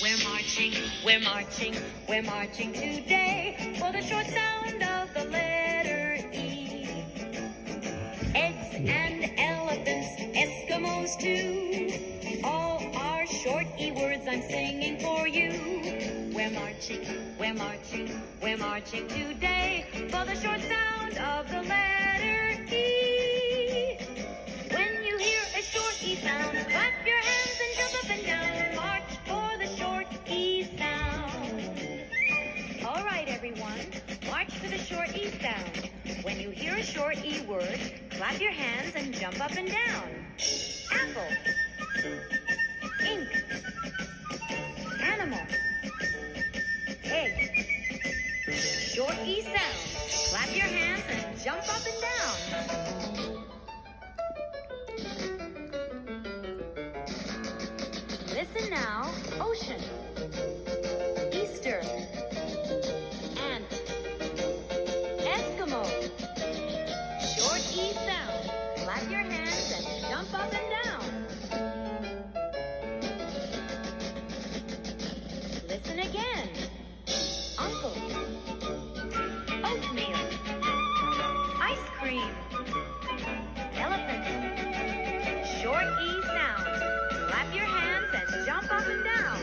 We're marching, we're marching, we're marching today for the short sound of the letter E. Eggs and elephants, Eskimos too. All are short E words I'm singing for you. We're marching, we're marching, we're marching today for the short sound of the letter E. When you hear a short E sound, clap your hands and jump up and down. March for the short E sound. All right, everyone, march for the short E sound. When you hear a short E word, clap your hands and jump up and down. Apple, ink, animal, egg. Short E sound. Clap your hands and jump up and down. Listen now. Ocean, Easter, ant, Eskimo. Short E sound. Clap your hands and jump up and down. Listen again. Uncle, oatmeal, ice cream, elephant. Short E sound. Clap your hands and jump up and down.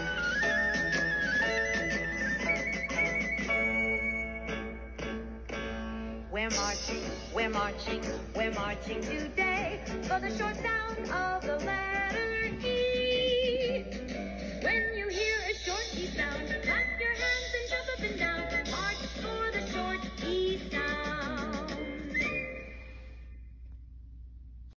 We're marching, we're marching, we're marching today for the short sound of the letter E. When